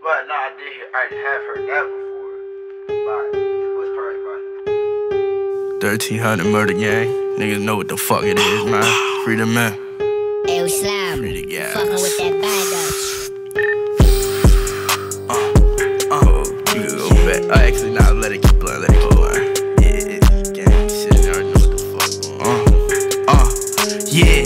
But no, I have heard that before. But it was probably about 1300 murder gang. Niggas know what the fuck it is, man. Free the man. Hey, Slam. Free the guys. Fucking with that bag You can go back. Actually, nah, let it keep blowing, let it keep blowing. Yeah, gang shit, I already know what the fuck going on. Yeah.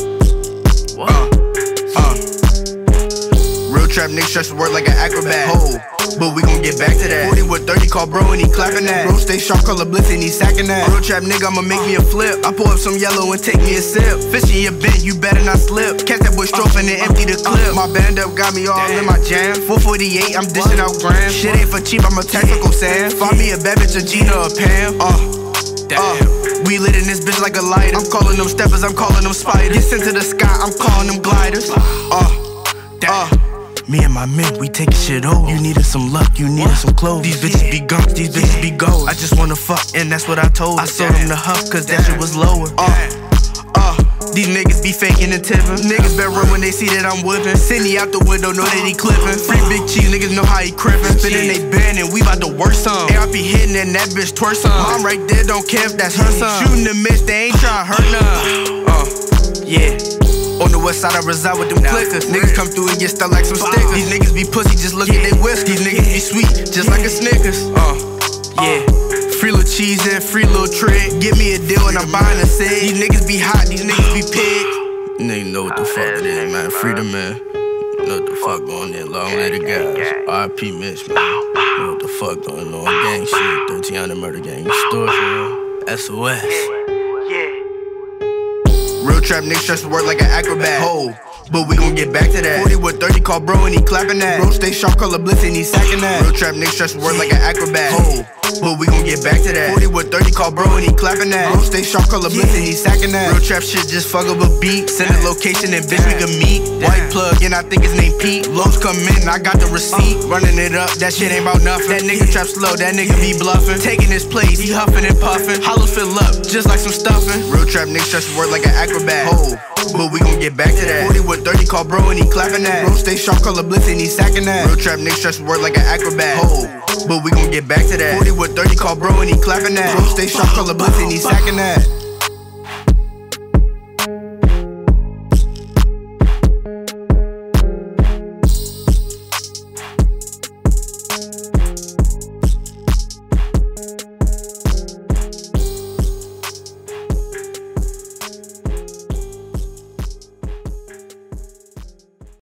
Real trap niggas stress work like an acrobat. But we gon' get back to that. 40 with 30, call bro and he clapping that. Bro stay sharp, color blitz and he sacking that. Real trap nigga, I'ma make me a flip. I pull up some yellow and take me a sip. Fish in your bent, you better not slip. Catch that boy stroking and empty the clip. My band up got me all in my jam. 448, I'm dishing out grams. Shit ain't for cheap, I'm a tactical Sam. Find me a bad bitch, a Gina or Pam. We lit in this bitch like a lighter. I'm calling them steppers, I'm calling them spiders. Get sent to the sky, I'm calling them gliders. Me and my men, we taking shit over. You needed some luck, you needed some clothes. These bitches be gunks, these bitches be gold. I just wanna fuck, and that's what I told her. I sold them the huff, cause that shit was lower. These niggas be faking and tipping. Niggas better run when they see that I'm whipping. Cindy out the window, know that he clipping. Free big cheese, niggas know how he crippin'. Spinning they band and we bout to work some. ARP hitting and that bitch twerk some. Mom right there, don't care if that's her son. Shooting the miss, they ain't tryna hurt none. Yeah. On the west side I reside with them clickers. Niggas come through and get stuck like some stickers. These niggas be pussy, just look at they whiskey. These niggas be sweet, just like a Snickers. Yeah. Free little cheese and free little trick. Give me a deal and I'm buying a cig. These niggas be hot, these niggas be pigs. Niggas know what the fuck it is, man. Free the man. Know what the fuck going in. Long later guys. RP Mitch, man. Know what the fuck going on. Gang shit. 1300 murder gang. Store for SOS. Real trap niggas stress work like an acrobat. But we gon' get back to that. 40 with 30, call bro and he clapping that. Bro stay sharp, color blitz and he sacking that. Real trap niggas stress work like an acrobat. But we gon' get back to that. 40 with 30, call bro and he clapping that. Bro stay sharp, color blitz and he sacking that. Real trap shit, just fuck up a beat. Send a location and bitch we can meet. White plug and I think his name Pete. Lows come in, I got the receipt. Running it up, that shit ain't about nothing. That nigga trap slow, that nigga be bluffing. Taking his place, he huffing and puffing. Hollows fill up, just like some stuffing. Real trap niggas stress work like an acrobat. But we gon' get back to that. 40 with 30, call bro and he clapping that. Bro stay sharp, color blitz and he sacking that. Real trap niggas stress work like an acrobat. But we gon' get back to that. 40 with 30, call bro and he clapping that. Bro stay sharp, color blitz and he sacking that.